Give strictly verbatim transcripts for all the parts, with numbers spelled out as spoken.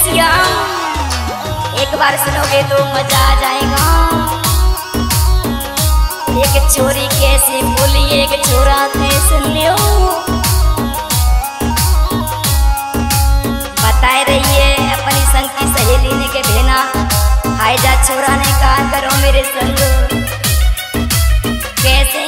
रसिया, एक बार सुनोगे तो मजा आ जाएगा। एक छोरी कैसे बोली एक छोरा थे, सुन लियो। बताए रही है अपनी संग की सहेली ने के भेना, हाय जा छोरा ने कहा करो मेरे संग। कैसे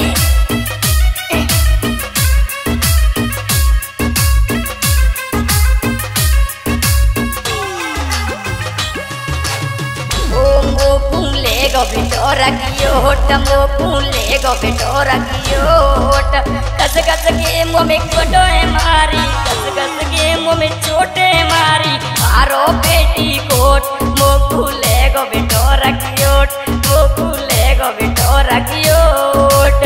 गो बेटो रखियो होट, मो फूले गो बेटो रखियो होट। कस कस के मुँह में कोटो है मारी, कस कस के मुँह में चोटे मारी, मारो बेटी कोट। मो फूले गो बेटो रखियो, मो फूले गो बेटो रखियो होट।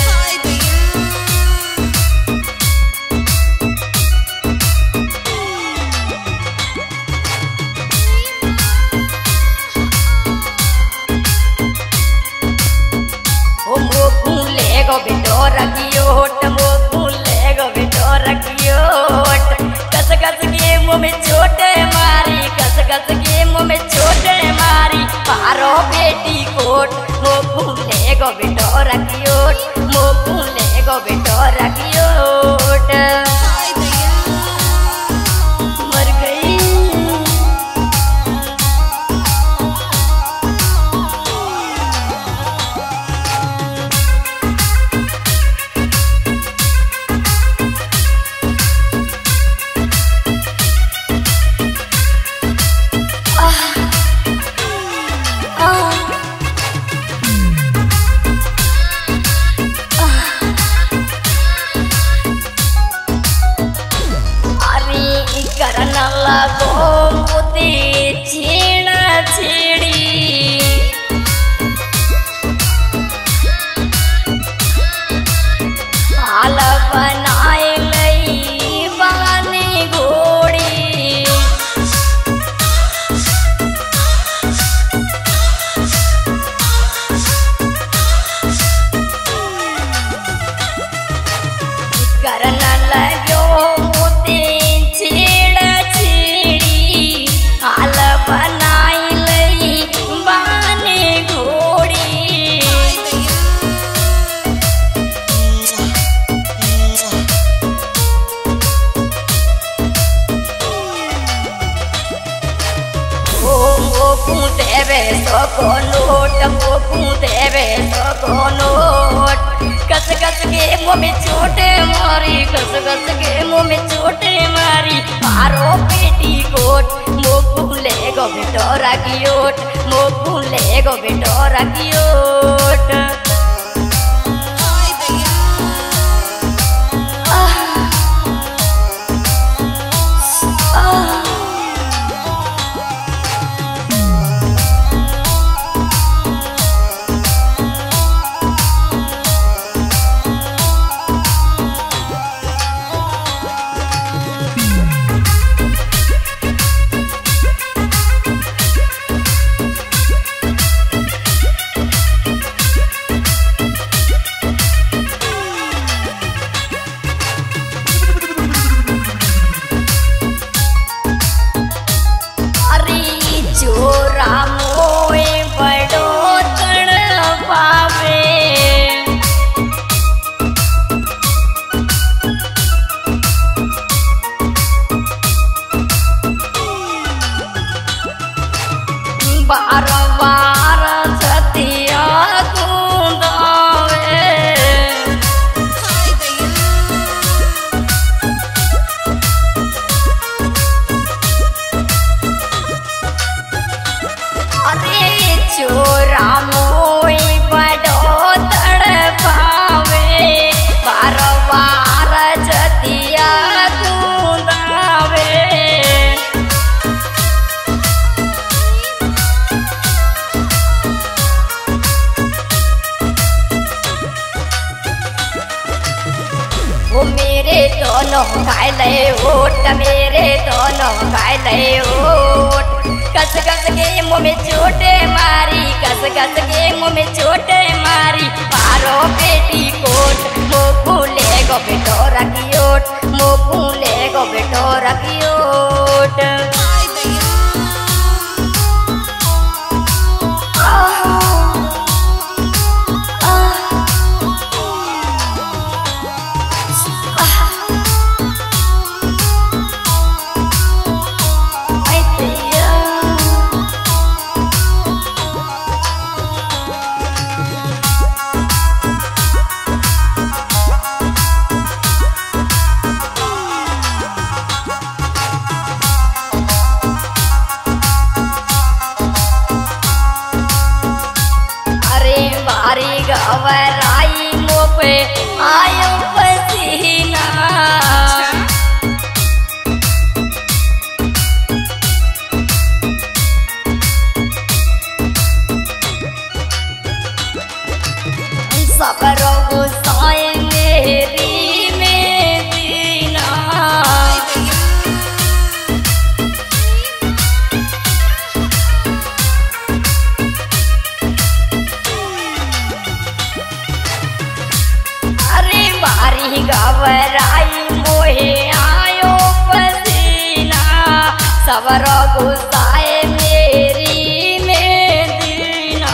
गो बेटो रखियो होट, मो फूले गो बेटो रखियो होट। कस कस के मुँह में चोटे मारी, कस कस के मुँह में चोटे मारी, मारो बेटी कोट। मो फूले गो बेटो रखियो, मो फूले गो बेटो रखियो होट। मर गई लगो मुते छेड़ा छेड़ी, हाल बनाए लई बानी घोड़ी। करना लगो मुते बनाई लई बाने घोड़ी। ओ मोकू देवे सको नोट, मोकू देवे सको नोट। कस कस के मुँह में चोटे मारी, कस कस के मुँह में चोटे मारी, मारो बेटी कोट। मो फूले गो बेटो रखियोट, मो फूले गो बेटो रखियोट। बार बार छतिया गुंदावे, अरे चोरा मोई बड़ो तड़पावे। बार बार छतिया गुंदावे, वो मेरे दोनों खाए ले ओट, मेरे दोनों खाए ले ओट। कस कस के मुँह में चोटे मारी, कस कस के मुँह में चोटे मारी, मारो बेटी कोट। मो फूले गो बेटो रखियोट, मो फूले गो बेटो रखियोट। आयो पसीना। सफरों गुस्साए मेरी में दीना। अरे बारी घबराई मोहे आयो पसीना। सफरों गुस्साए मेरी में दीना।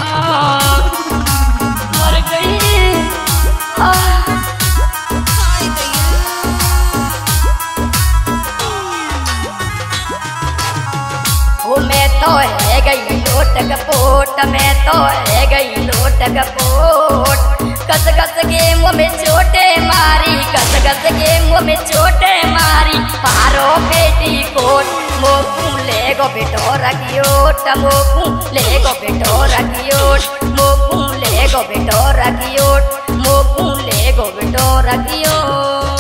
मैं तो है गई लोटक पोट, मैं तो है गई लोटक पोट। कस कस के मुँह में चोटे मारी, कस कस के मुँह में चोटे मारी। पारो बेटी कोट मोकू ले गो बेटो रखियोट, मोकू ले गो बेटो रखियोट, मोकू ले गो बेटो रखियोट, मोकू ले गो बेटो रखियोट।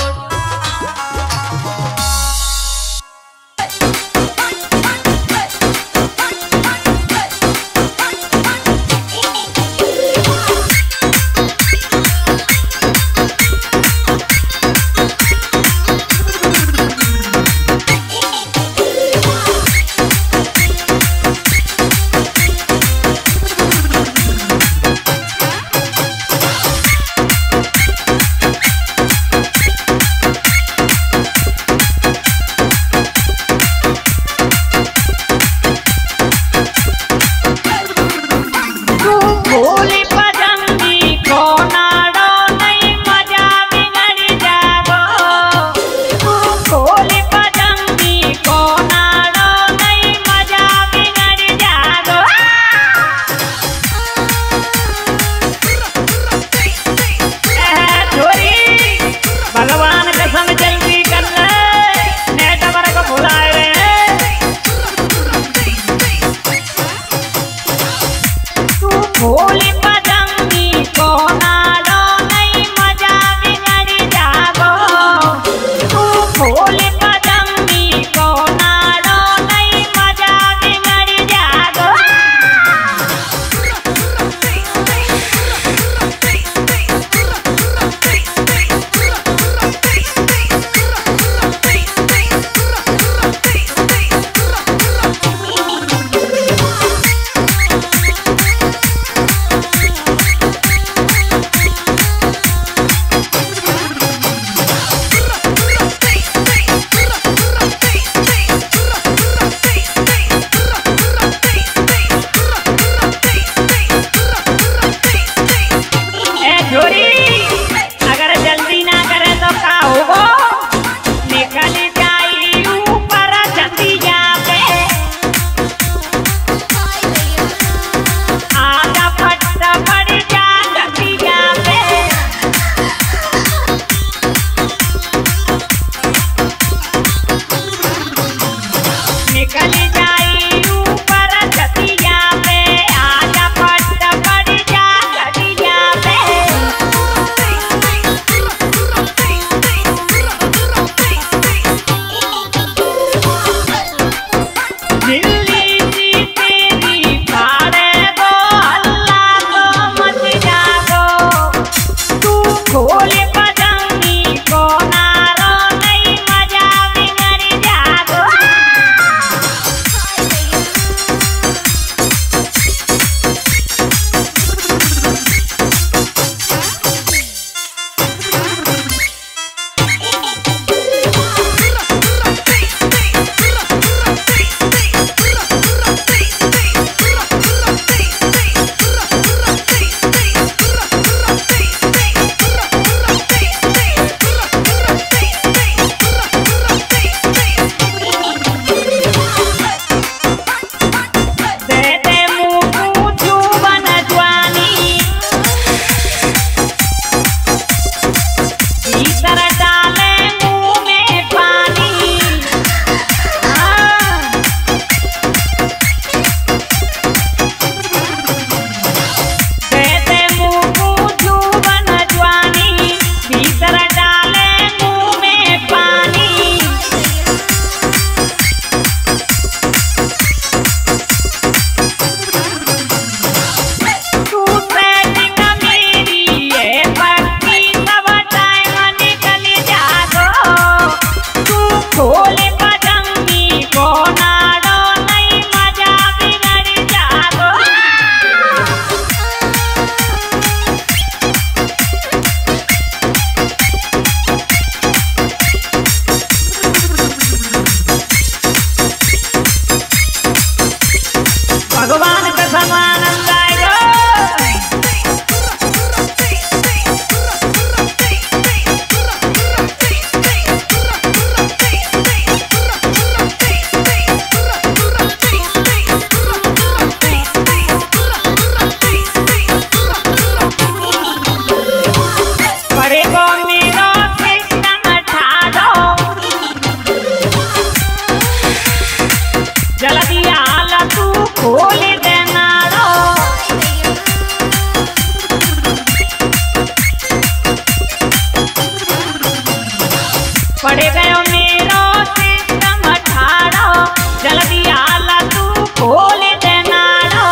पड़े गयो मेरो सिस्टम ठाड़ो, जल्दी आला तू खोल दे नाड़ो।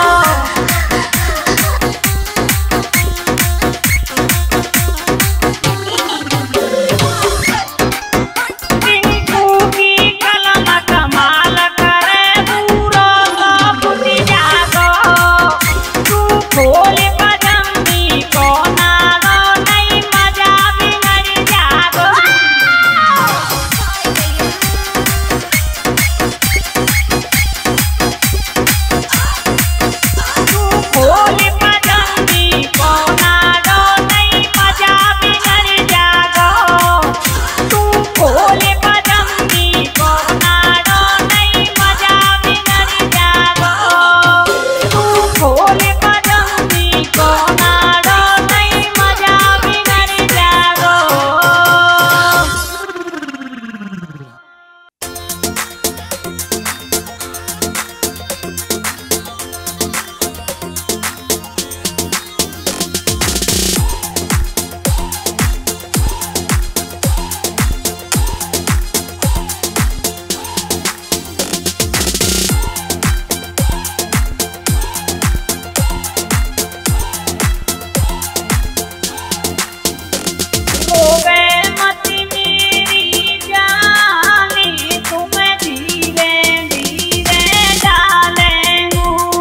टिंकू की कलम कमाल करे पूरो सब जागो, तू खोल पदमी को नाड़ो नहीं मजा बिगड़ जागो। खोल पदमी को नाड़ो नहीं मजा बिगड़ जागो, तू खोल पदमी को नाड़ो नहीं मजा बिगड़ जागो, तू खोल पदमी को नाड़ो नहीं मजा बिगड़ जागो। रोवे मत मेरी जानी, तुम्हें धीरे धीरे डालेंगू।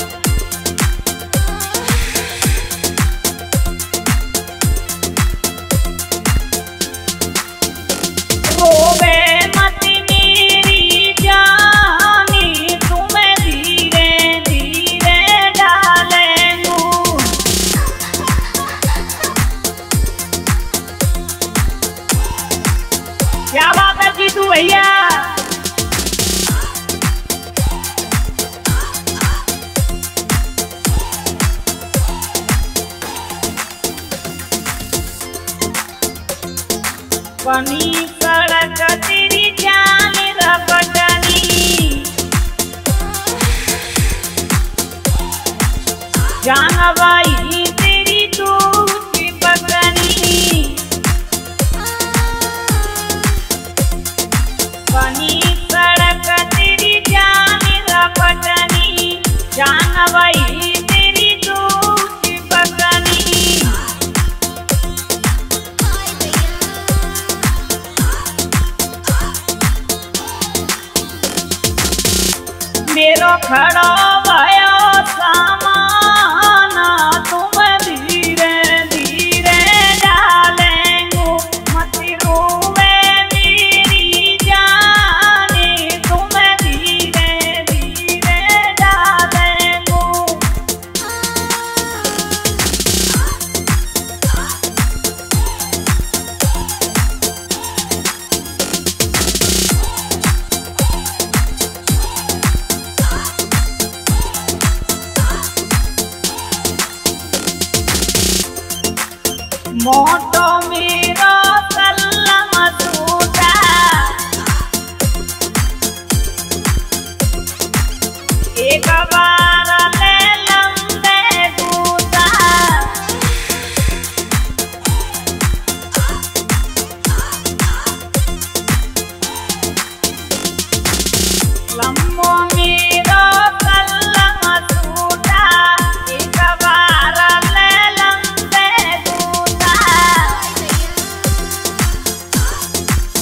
रोवे मत मेरी जानी, तुम्हें धीरे धीरे डालेंगू। क्या बात है जीतू भैया। बनी सड़क तेरी जान रपटनी, जान बाई तेरी दूसरी पकनी। बनी सड़क तेरी जान रपटनी, जान बाई तेरी दूसरी पकनी। मेरो खड़ो भयो सामान, तुम धीरे धीरे डालेंगू। मत रोवे मेरी जानी, तुम धीरे धीरे डालेंगू। मोटो मेरो सल्लम सूता, एक बार ले लंबे दूता। लंबो मेरो सल्लम सूता, एक बार ले लंबे दूता।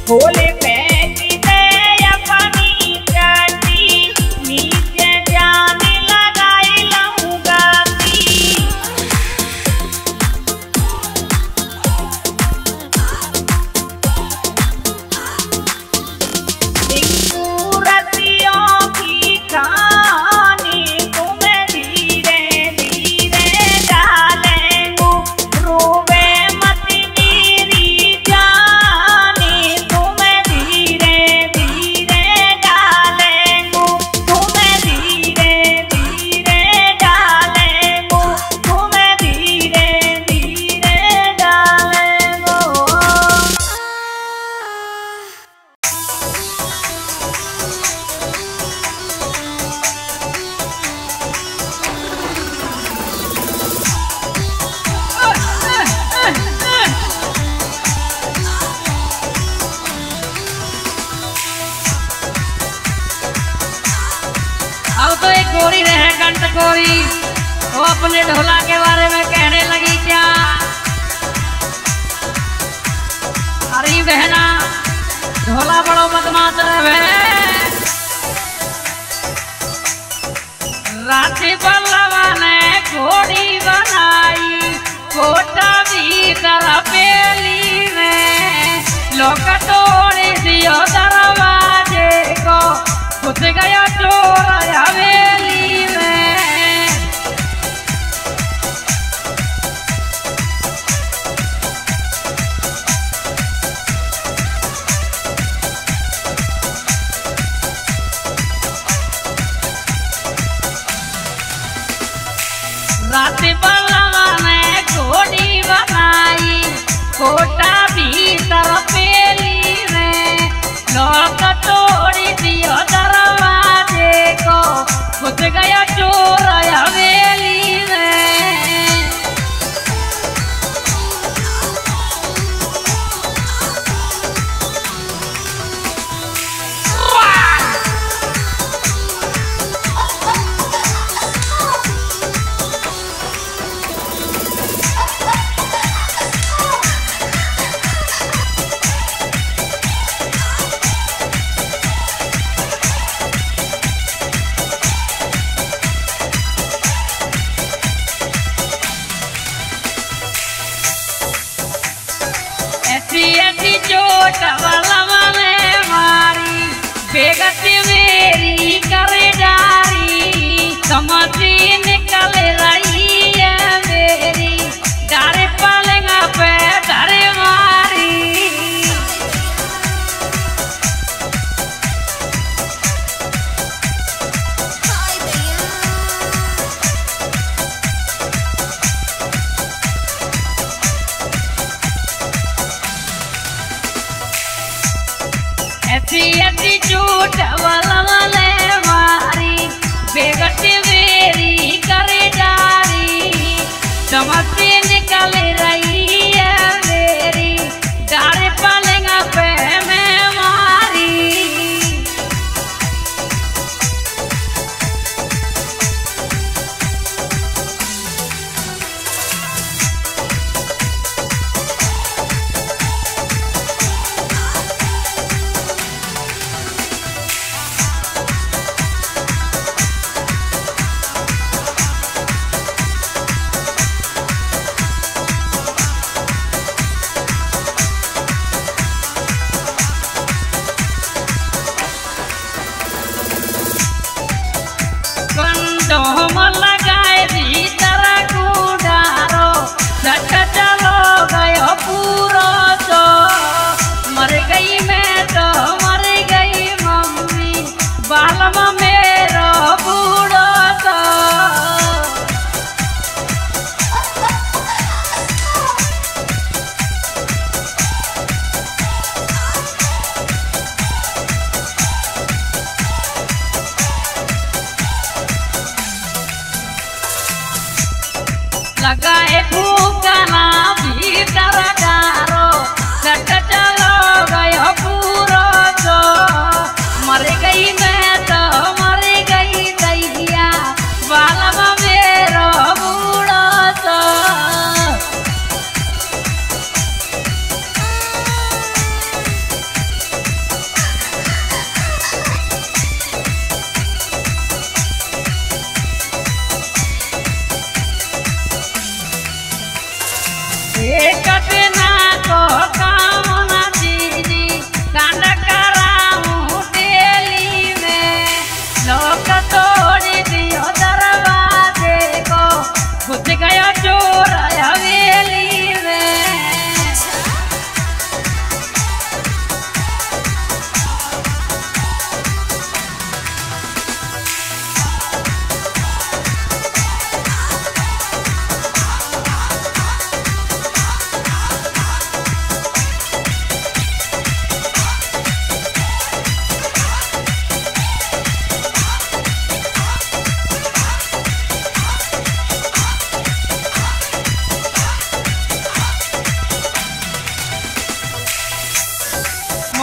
खोले फेंकी दे अपनी चड्डी, नीचे जाने लगाई लहू गाती। रतियों की कहानी तुम्हें धीरे धीरे डालेंगू, रोवे मत मेरी जानी, तुम्हें धीरे धीरे डालेंगू, तुम्हें धीरे धीरे डालेंगू, तुम्हें धीरे धीरे डालेंगू। अब तो एक गोरी रहे कंठ गोरी, वो अपने ढोला के बारे में कहने लगी क्या, अरे बहना ढोला बड़ो बदमाश रहे। राठी बल्लवा ने घोड़ी बनाई, कोटा भीतर पेली में, लोग तोड़ दियो दरवाजे को, घुस गया चोर हवेली में। राती बल्लवा ने घोड़ी बनाई, कोटा भीतर पेली में, लोग तोड़ दियो दरवाजे को, घुस गया चोर हवेली में। ऐसी ऐसी चोट बल्लवा ने मारी, बेगत मेरी कर डारी, समझी निकल रही है मेरी, डर पलंग पे डर मारी। ऐसी ऐसी चोट बल्लवा ने मारी, बेगत मेरी कर डारी, समझ निकल रही है मेरी, डर पलंग पे मैं मारी।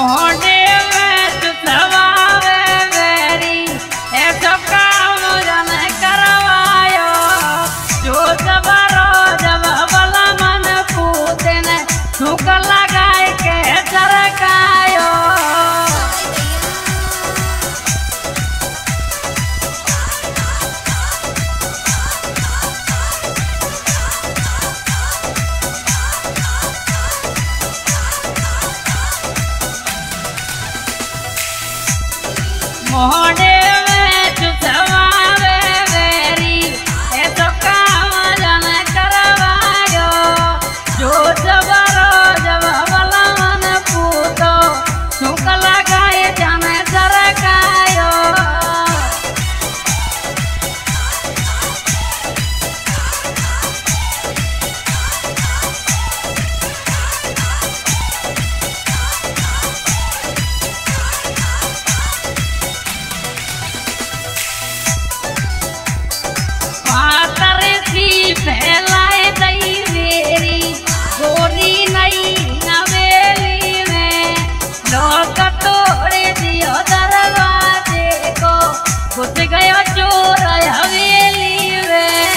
मोहने में चुसवावे वेरी ऐसा काम जन करवायो जो जबरो जब बला मन पूते ने थूक लगाए के चरकायो मोहने में चुसवावे वेरी ऐसा काम जन करवायो जो जबरो जब बला मन पूतो थूक लगाए जन चरकायो फैलाए दई मेरी गोरी नई नवेली में लोग तोड़े दियो दरवाजे को घुस गयो चोर हवेली में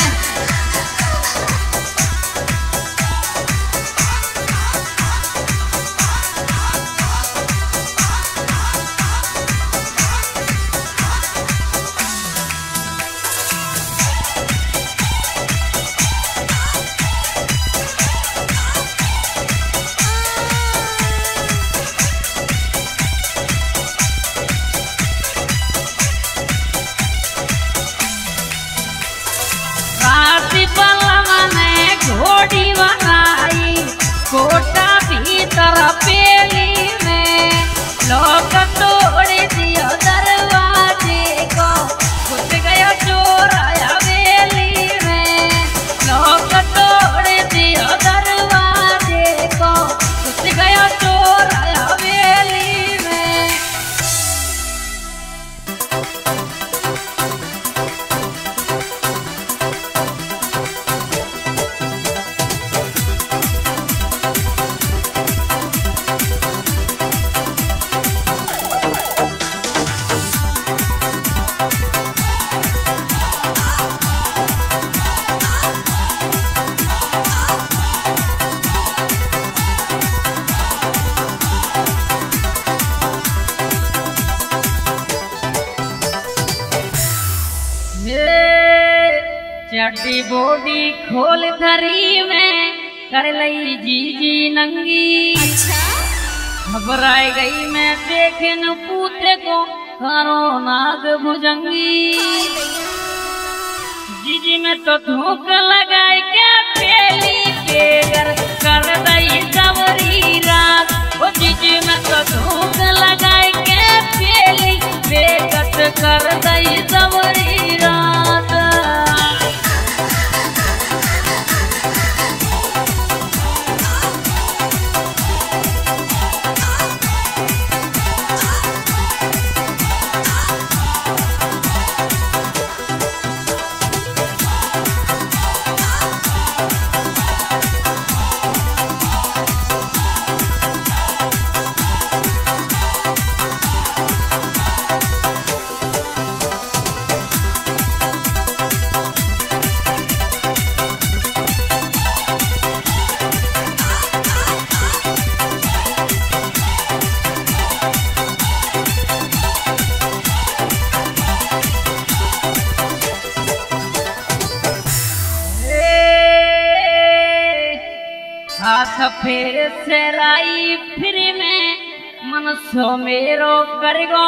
घोड़ी बनाई कोटा भीतर पेली में लोग तोड़ दियो दरवाजे को घुस गयो चोर हवेली में लोग तोड़ दियो दरवाजे को घुस गयो चोर हवेली में चड्डी बॉडी खोल धरी में कर लई जीजी नंगी घबराई गई मैं देखे न पूते को करो नाग भुजंगी जीजी में तो धूप लगाई के पेली के घर कर दई जवरी रात ओ जीजी में तो धूप लगाई के पेली बेकत कर दई जवरी रात हाथ फेर से लाई फिर में मन सो मेरो कर गो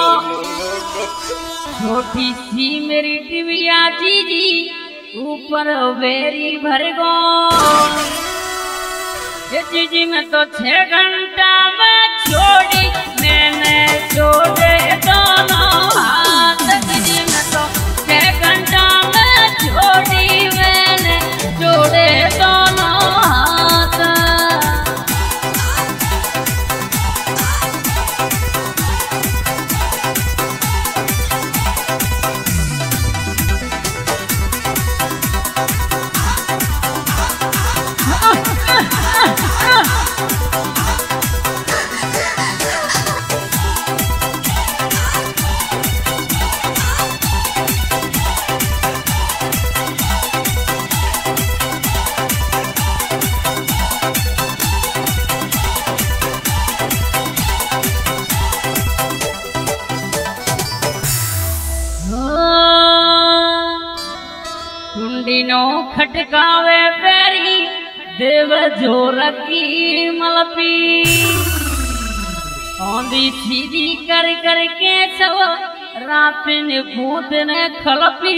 छोटी सी मेरी टिबिया जीजी ऊपर बेरी भर गो ये जीजी में तो छह घंटा में छोड़ी मैंने छोड़े दोनों हाथ जीजी में तो छह घंटा में छोड़ी मैंने छोड़े दोनों हाथ खटकावे पैरी देव जोर की मलपी औंधी सीधी कर कर के सब रापिन कूद ने खलपी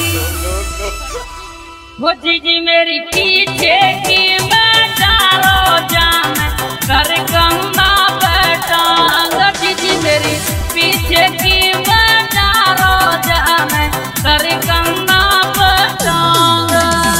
वो जीजी मेरी पीछे की मैं डालो जान कर गंगा बैठांग जीजी मेरी पीछे की मैं डालो जान कर गंगा बैठांग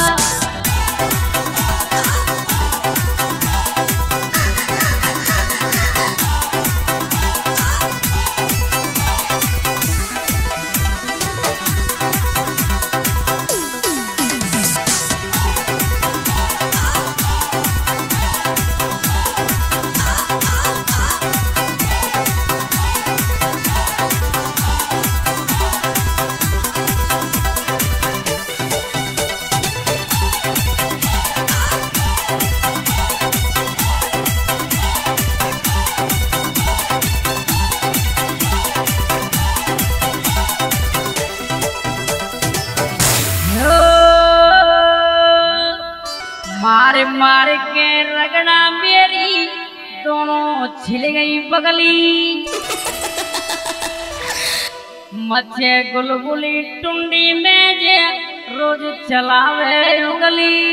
मार मार के रगड़ा मेरी दोनों छिल गई बगली मच्छे गुलगुली टुंडी में जे रोज चलावे उंगली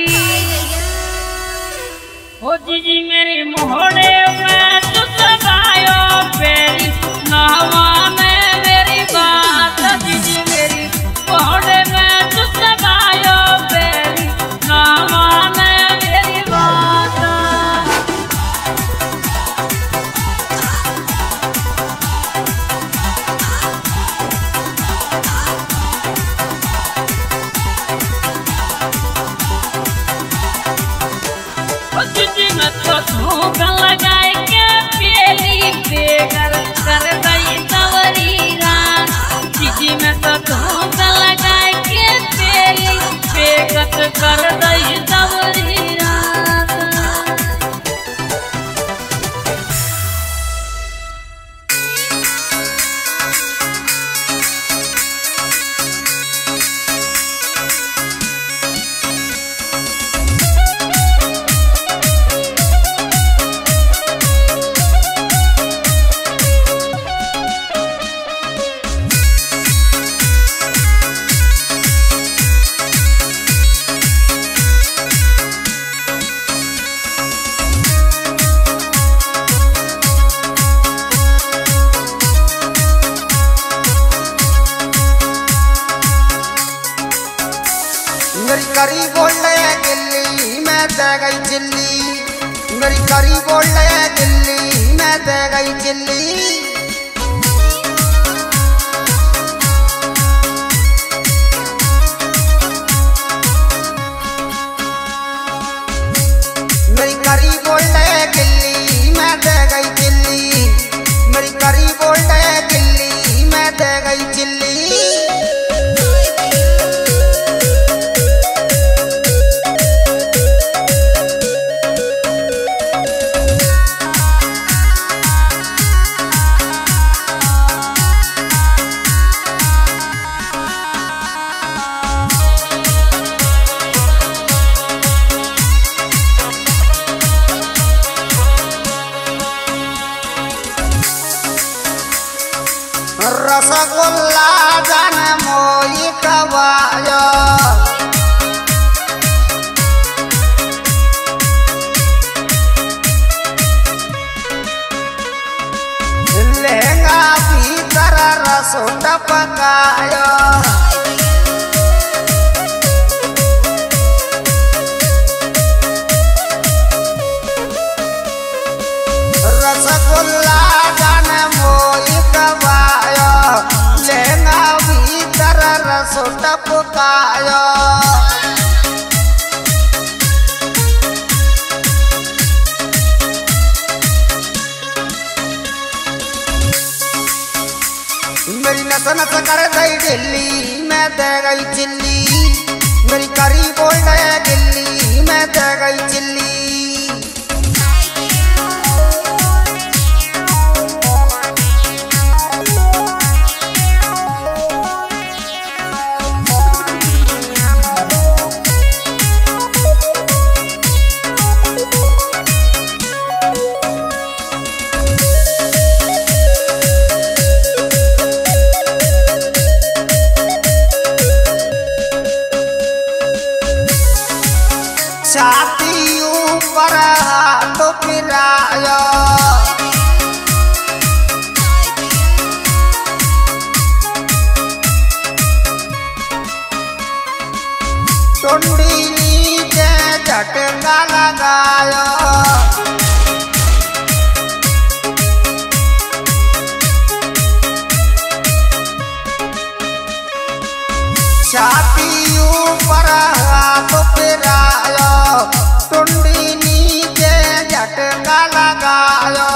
ओ जीजी मेरी मोहड़े में चुसवायो पेरी नहवा में मेरी बात जीजी मेरी मोहड़े में चुसवायो पेरी नहवा धूप लगाए के पेली बेगर कर दई तवरी रात जीजी में तो धूप लगाए के पेली बेगत कर दई तवरी रात मेरी करी बोल रहे दिल्ली मैं दे गई चिल्ली मेरी करी बोल रहे दिल्ली मैं दे गई चिल्ली मेरी करी बोल रहे दिल्ली मैं दे गई चिल्ली मेरी करी बोल रहे दिल्ली मैं दे गई चिल्ली रसगुल्ला जान मोई कवायो लहंगा भीतर रसो टपकायो रसगुल्ला जान मोई कवायो लहंगा भीतर रसो टपकायो मेरी नस नस कर गई दिल्ली मैं दे गई चिल्ली मेरी करी बोल रहे दिल्ली मैं दे गई चिल्ली लगायो छाती ऊपर हाथ फिरायो टुंडी नीचे झटका लगायो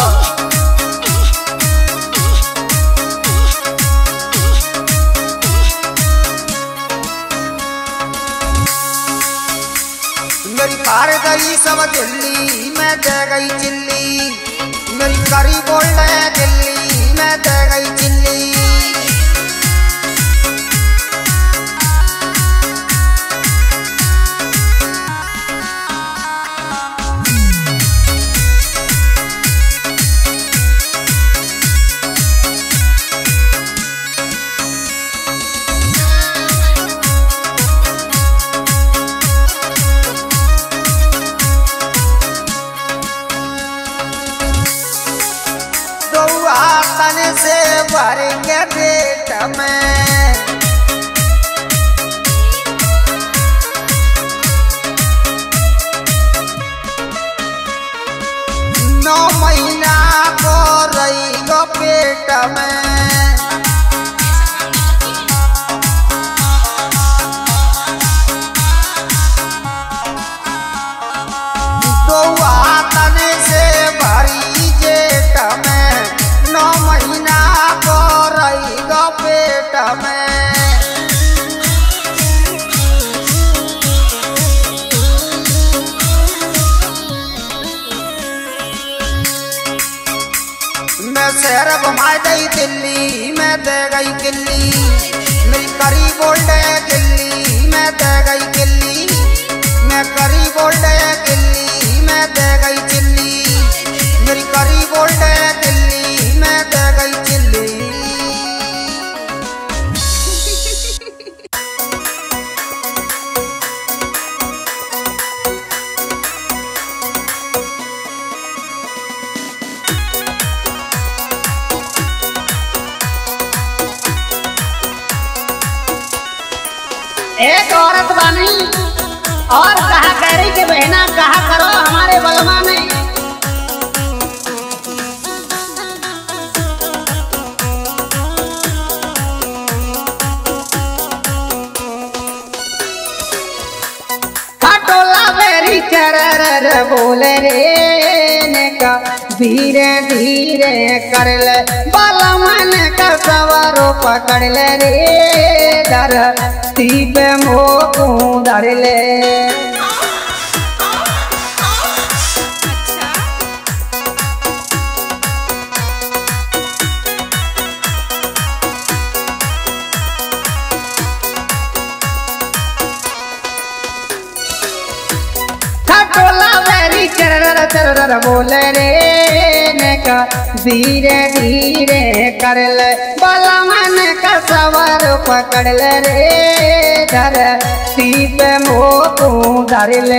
मेरी कार गई सब दिल्ली मैं दे गई चिल्ली मेरी करी बोल रहे दिल्ली मैं दे गई चिल्ली तन से भर के पेट में नौ महीना को रही गो पेट में दो तन से भरी जेठ में नौ महीना को रही गो पेट में मैं शहर घुमाई गई दिल्ली मैं दे गई किल्ली मेरी करी बोल दे किल्ली मैं दे गई किल्ली मैं करी बोल दे किल्ली मैं दे गई चिल्ली मेरी करी बोल दे किल्ली मैं दे गई चिल्ली एक औरत बनी और कहा कह रही कि बहना कहा करो हमारे बलमा ने खटोला बेरी चरर बोले रे ने का धीरे धीरे कर ले बलमन का सवारो पकड़ ले रे दर तीप मोकू धर ले खटोला वेरी चरर चरर बोले रे ने का धीरे धीरे कर ले बलमन का सवार पकड़ ले रे धर तीप मोकू धर ले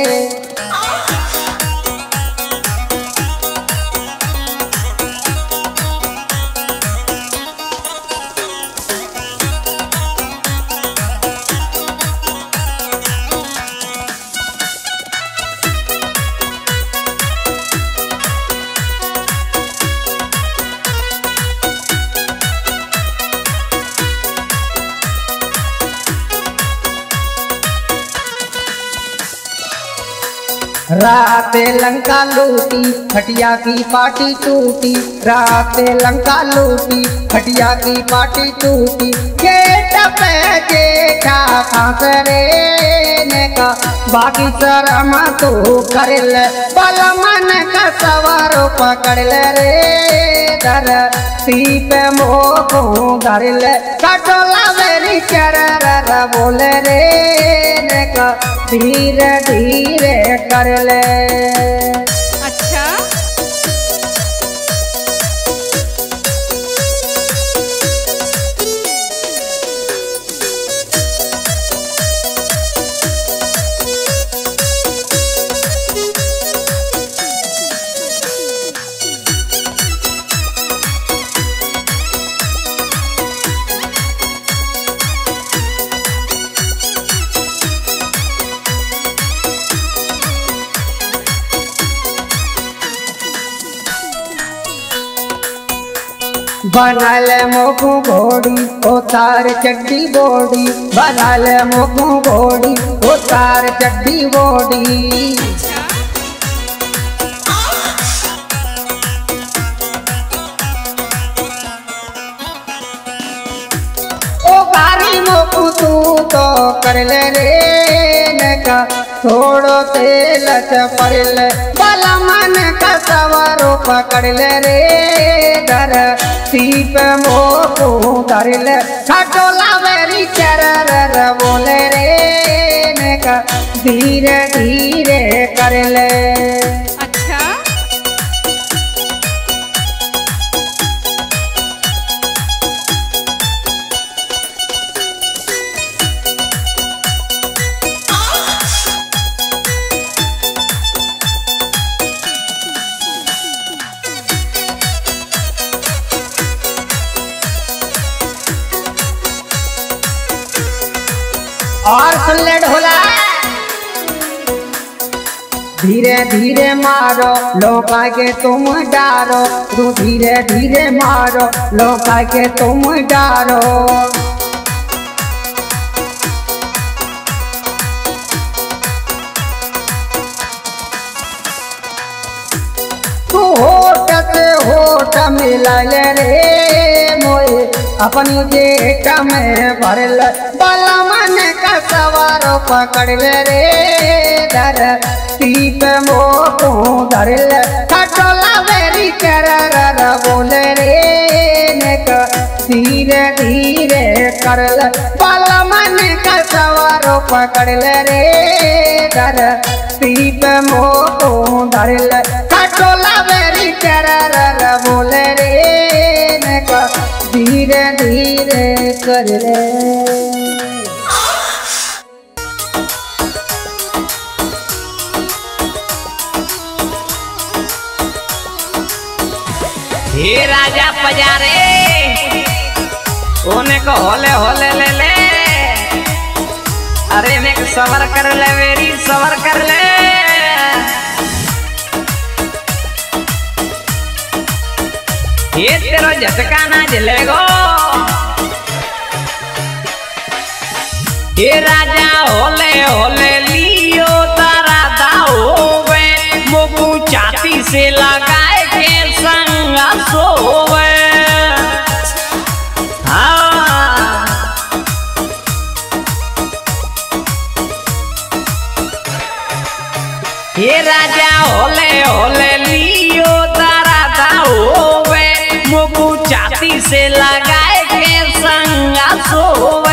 रात लंका लूटी खटिया की पाटी टूटी रात लंका लूटी खटिया की पाटी टूटी गेट पे जेठा फांस रे ने का बाकी शर्म तू कर ले बलमन का सवारो पकड़ ले रे धर तीप मोकू धर ले खटोला वेरी चरर बोले रे ने का धीरे धीरे कर ले अच्छा बना ले मोकू घोड़ी उतार चड्डी बॉडी, बना ले मोकू घोड़ी उतार चड्डी बॉडी। ओ गारी मोकू तू तो कर ले रे नका, थोड़ो तेल चपर ले बाला मन का सवारो पकड़ ले रे धर सीप मोकू धर ले खटोला वेरी चरर बोले रे नका धीरे धीरे कर ले। अच्छा और सुन ले ढोला, धीरे धीरे मारो लोका के तुम डारो, तू धीरे धीरे मारो लोका के तुम डारो। तू होठ से होठ मिला ले रे मोए अपनी जेठ में भर ले बाला मन का सवारो पकड़ ले रे धर सीप मोकू धर ले खटोला वेरी चरर बोले रे नेक धीरे धीरे कर ले बाला मन का सवारो पकड़ ले रे धर सीप मोकू धर ले खटोला वेरी चरर बोले रे नेक धीरे धीरे कर ले। हे राजा पजारे ओने को होले होले ले ले, अरे ने सबर कर ले मेरी सबर कर ले। ये तेरा झटका ना जलेगो, हे राजा होले होले लियो तारा दाओवे मोकू छाती से लगाए के संग सोवे। हाँ हे राजा होले होले लियो तारा दाओवे मोकू छाती से लगाए के संग सोवे।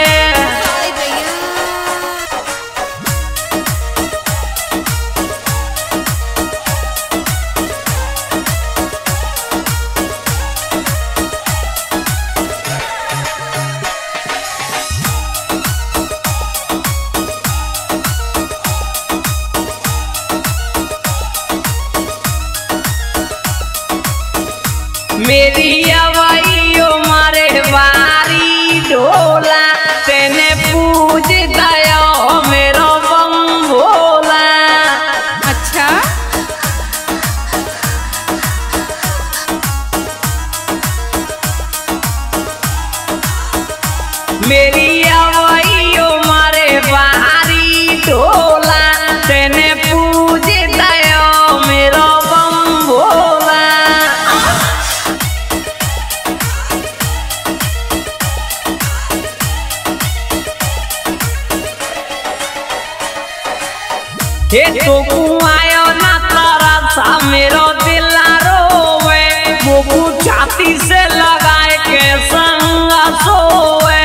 मेरी अवाइयो मारे बारी ढोला तेने पूज दया मेरो बम भोला। अच्छा मेरी अवाइयो मारे बारी ढोला तेने पूज दया मेरो बम भोला। हे तो आयो ना तारा सा मेरो दिल रोवे मोकू छाती से लगाए के संग सोवे।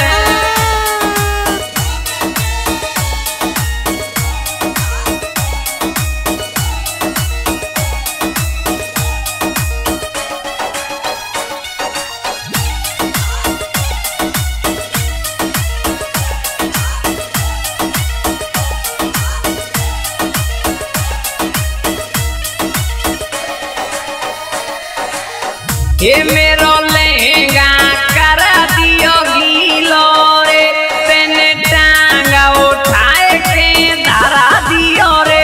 ये मेरो लहंगा कर दियो गीलो रे तेने टांगा उठाए के धरा दियो रे।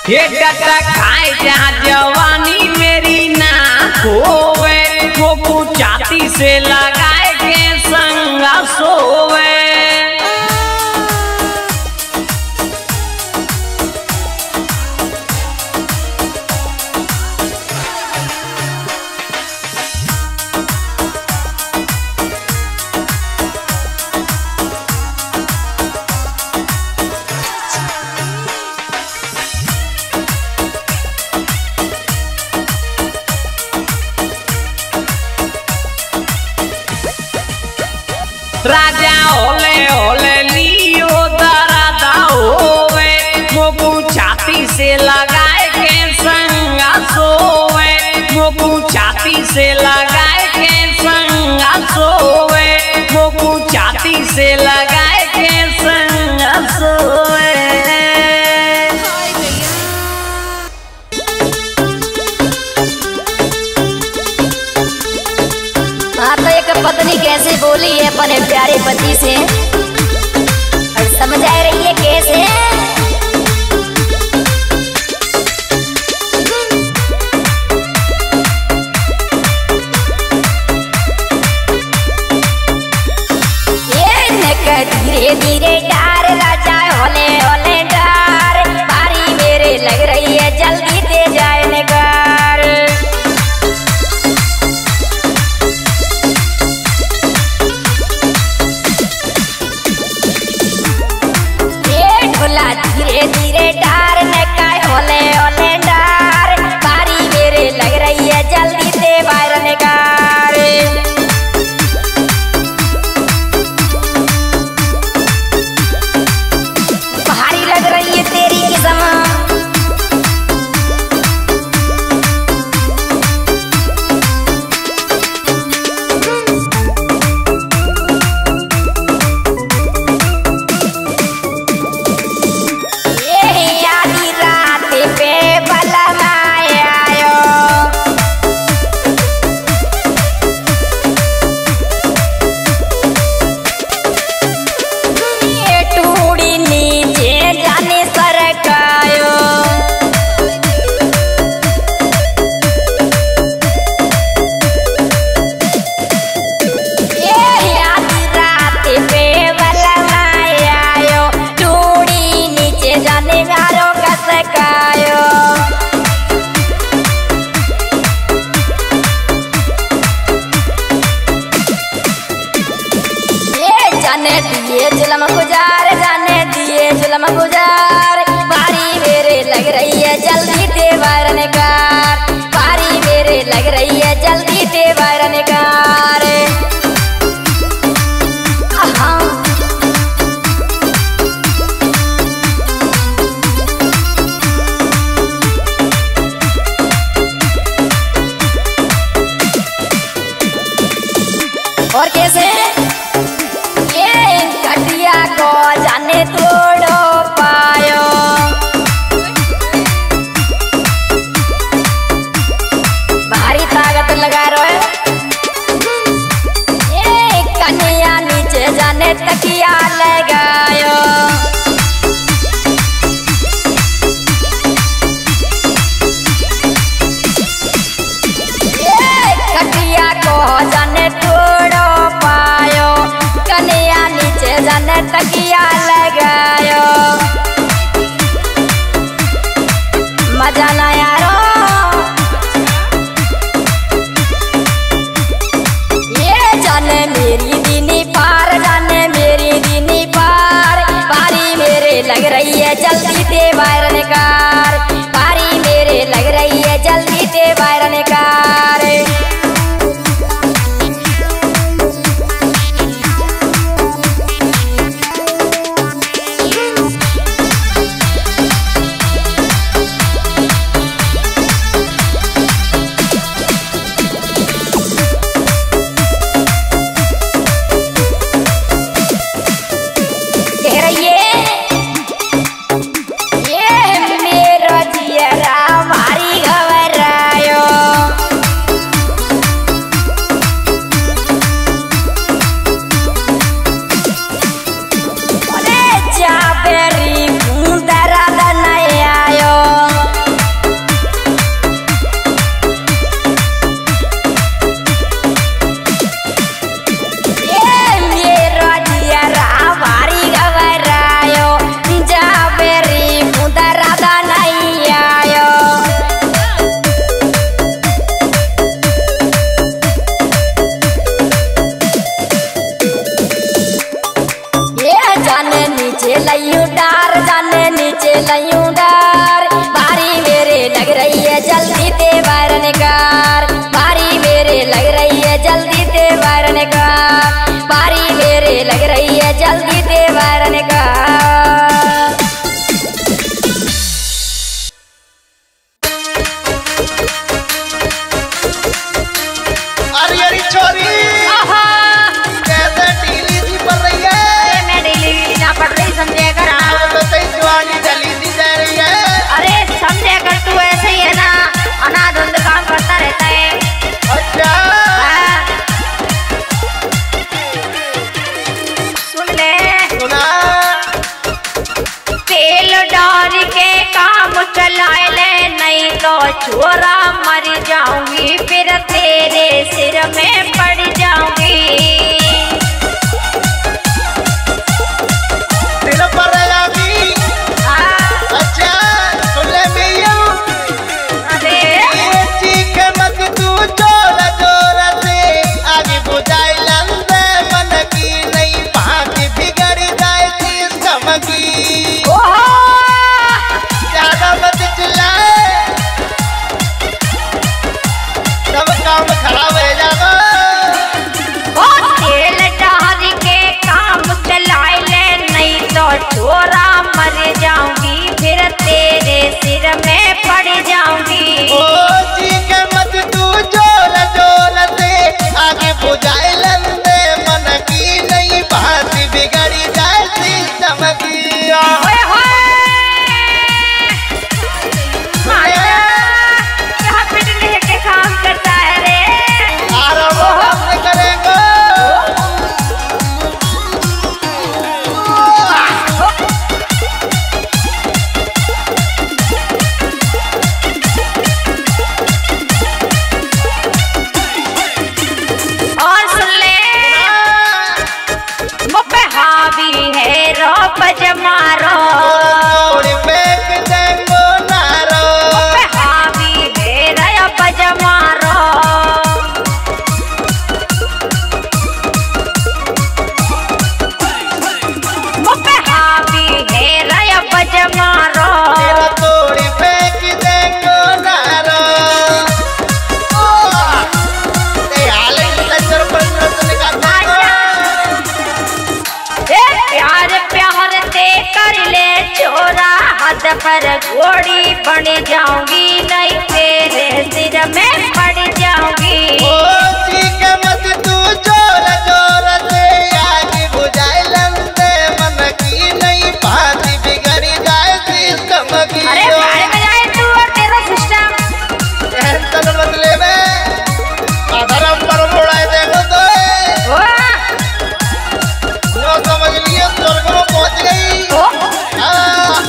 ये डटा खाए जहाँ जवानी मेरी ना होवे, वो छाती से लगाए के संगा सोवे। राजा ओले ओले लियो दरादा होवे, वो छाती से लगाए के संगा सोवे, वो छाती से लगाए के संगा सोवे, वो छाती से लगाए के संगा सोवे। पत्नी कैसे बोली है अपने प्यारे पति से, और समझ आ रही है कैसे। ये नका धीरे धीरे डार राजा होले होले डार, बारी मेरे लग रही है जल्दी दे जाए नगार। धीरे धीरे डार ने काय होले होले डार, बारी मेरे लग रही है जल्दी से बाहर निकाल। भारी लग रही है तेरी किस्म, जाने दिए जुलम गुजार, जाने दिए जुलम गुजार, बारी मेरे लग रही है जल्दी दे बाहर निकाल, बारी मेरे लग रही है जल्दी दे बाहर निकाल। और कैसे को जाने तोड़ो पायो, भारी ताकत लगा रहे ये कन्या नीचे जाने तकिया लगायो। ये कटिया को जाने तोड़ो पायो, कन्या नीचे जाने तकिया लगायो। मजा ना यारो, ये जाने मेरी दीनी पार, जाने मेरी दीनी पार, बारी मेरे लग रही है जल्दी दे बाहर निकाल, बारी मेरे लग रही है जल्दी दे बाहर निकाल। ये मेरी छोरी कैसे ढीली सी पड़ रही है? अरे मैं ढीली ना पड़ रही, समझे कर। तो तेरी जवानी ढली सी जा रही है। अरे समझे कर, तू ऐसे ही है ना, अनाधुंध काम करता रहता है। अच्छा हाँ। सुन ले, सुना तेल डाल के काम चलाए ले, नहीं तो छोरा मर जाऊंगी, फिर तेरे सिर में पड़ जाऊंगी। सिर पर जाऊंगी? हाँ। अच्छा सुन ले मियां, अरे ये चीख मत तू जोर जोर से, आगे बुझाई लंबे मन की नहीं बात बिगड़ जाए थी चमकी। ओहो, ज्यादा मत चिल्लाए, सब काम खराब हो जाएगा। ओ तेल डाल के काम चलाए ले, नहीं तो छोरा मर जाऊंगी, फिर तेरे सिर में पड़ जाऊंगी। ओ चीख मत तू जोर जोर से, आगे बुझाए लंबे मन की नहीं बात बिगड़ जाए थी चमकी। ओए होए, माया यहाँ पिटने के काम करता है रे। आराम हमने करेंगे। और सुन ले, मुझे हावी है रो पजमारो, थोड़ी फेंक देंगो नारो। मुझे हावी है रो पजमारो। मुझे हावी है रो पजमारो। तेरा थोड़ी फेंक देंगो नारो। ओ, ते हाल ही लज्जर पर नजर का नारो। ए प्यार प्यार ते कर ले छोरा, हद पर घोड़ी बन जाऊंगी, नहीं तेरे सिर में पड़ जाऊंगी। ओ चीख मत तू जोर जोर से, आगे बुझाए लंबे मन की नहीं बात बिगड़ जाए थी चमकी। अरे भाड़ में जाए तू और तेरा सिस्टम। टेंशन मत ले बे, अधर्म पर मुड़ाए देखो तो ओ, जो समझ लिए स्वर्ग में पहुंच गई। ओ, हाँ।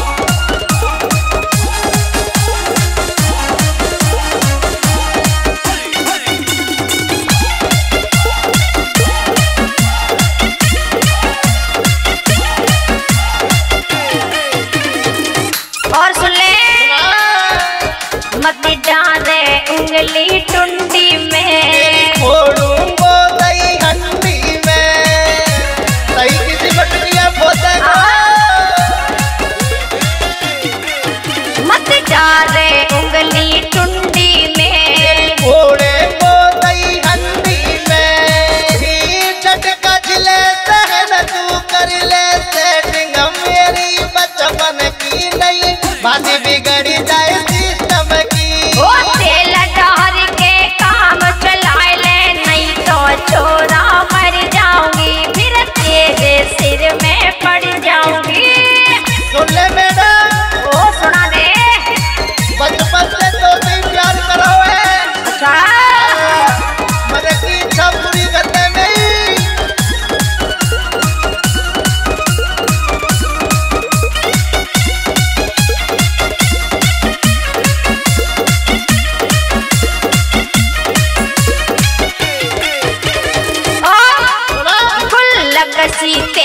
और सुन ले, मत डाले उंगली टुंडी में, फोड़ूंगो दही हंडी में, सही किसी बटरिया पोतेगा। मत डाले उंगली टुंडी में। फोड़ेंगो दही हंडी में, ही झटका झिले सहन तू कर ले सेटिंग, मेरी बचपन की नहीं बात बिगड़ जाए सिस्टम की। ओ तेल डाल के काम चलाए ले, नहीं तो छोरा मर जाऊंगी, फिर तेरे सिर में पड़ जाऊंगी। सुन ले मैडम, ओ सुना दे। बचपन से तो नहीं प्यार करो है। अच्छा, मन की इच्छा पूरी करने में ही गुल्लक सी